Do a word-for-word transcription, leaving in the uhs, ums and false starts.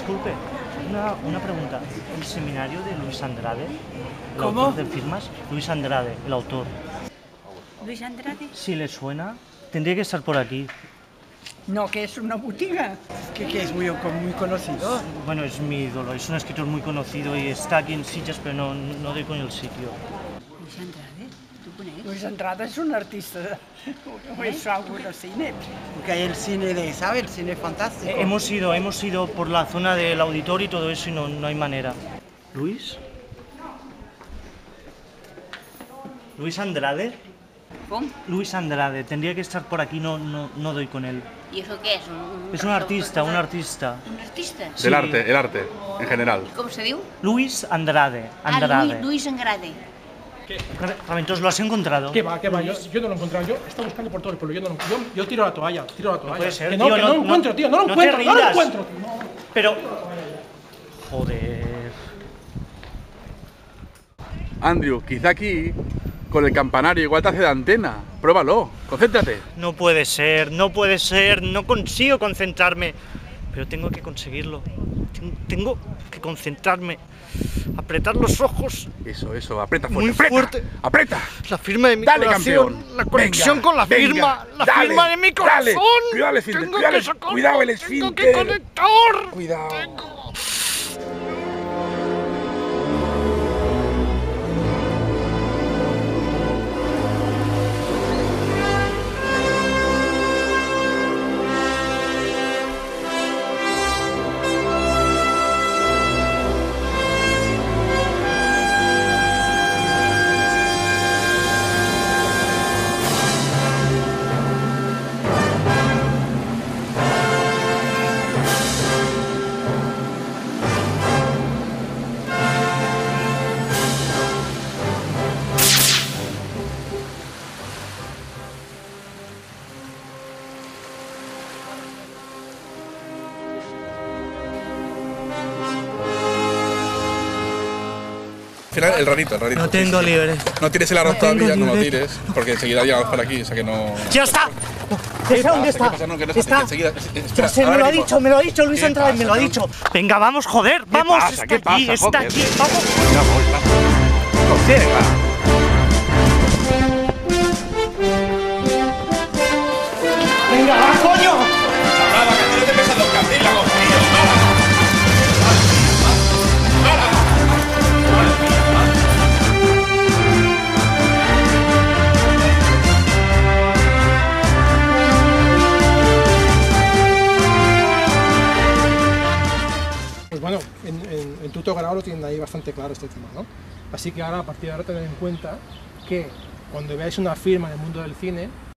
disculpe, una, una pregunta. ¿El seminario de Luis Andrade? ¿El ¿Cómo? autor de firmas? Luis Andrade, el autor. ¿Luis Andrade? Si le suena, tendría que estar por aquí. No, que es una botiga. Que, que es muy, muy conocido. Bueno, es mi ídolo, es un escritor muy conocido y está aquí en Sitges, pero no, no doy con el sitio. Luis Andrade, ¿tú conoces? Luis Andrade es un artista, o es algo de cine. Porque hay el cine de, ¿sabes? El cine fantástico. Eh, hemos ido, hemos ido por la zona del auditorio y todo eso y no, no hay manera. ¿Luis? ¿Luis Andrade? ¿Cómo? Luis Andrade, tendría que estar por aquí, no, no, no doy con él. ¿Y eso qué es? Un, Es un artista, un artista. ¿Un artista? Sí. Del arte, el arte, en general. ¿Cómo se diu? Luis Andrade. Ah, Andrade. Luis, Luis Andrade. Entonces, ¿lo has encontrado? ¿Qué va? ¿Qué va? Yo, yo no lo he encontrado. Yo estaba buscando por todo el pueblo. Yo, no lo, yo, yo tiro la toalla, tiro la toalla. puede ser, que no, tío, que no- no lo no- encuentro, tío. No lo no te encuentro, no lo rindas. encuentro. tío, no. Pero... Joder... Andrew, quizá aquí, con el campanario, igual te hace de antena. Pruébalo, concéntrate. No puede ser, no puede ser, no consigo concentrarme. Pero tengo que conseguirlo. Ten- Tengo que concentrarme. Apretar los ojos. Eso, eso, aprieta fuerte. Muy aprieta, fuerte. ¡Aprieta! La firma de mi Dale, corazón. campeón. La conexión Venga, con la venga, firma. La dale, firma de mi corazón. dale. Cuidado el esfínter, Tengo cuidado que el- sacarlo, cuidado el Tengo que esfínter. conectar. Cuidado. Tengo- Al final, el rarito, el rarito. No tengo libre. No tires el arroz No tengo todavía, no lo libre. tires, porque enseguida llegamos por aquí, o sea que no... ¡Ya está! ¿Ese dónde ¿Qué está? pasa? No, que no se ¿Está? que enseguida... Espera, Ya sé, me ahora lo ha mismo. dicho, me lo ha dicho Luis ¿Qué Andrade, me pasa, lo ha no? dicho. Venga, vamos, joder, vamos, pasa? está ¿Qué aquí, pasa, está joder? aquí, vamos. Ya voy, vamos. Consiga. Venga, va, coño. Hablaba, que a ti no te pesan los cartílagos, tío. Pues bueno, en, en, en Tuto Grau lo tienen ahí bastante claro este tema, ¿no? Así que ahora, a partir de ahora, tened en cuenta que cuando veáis una firma en el mundo del cine,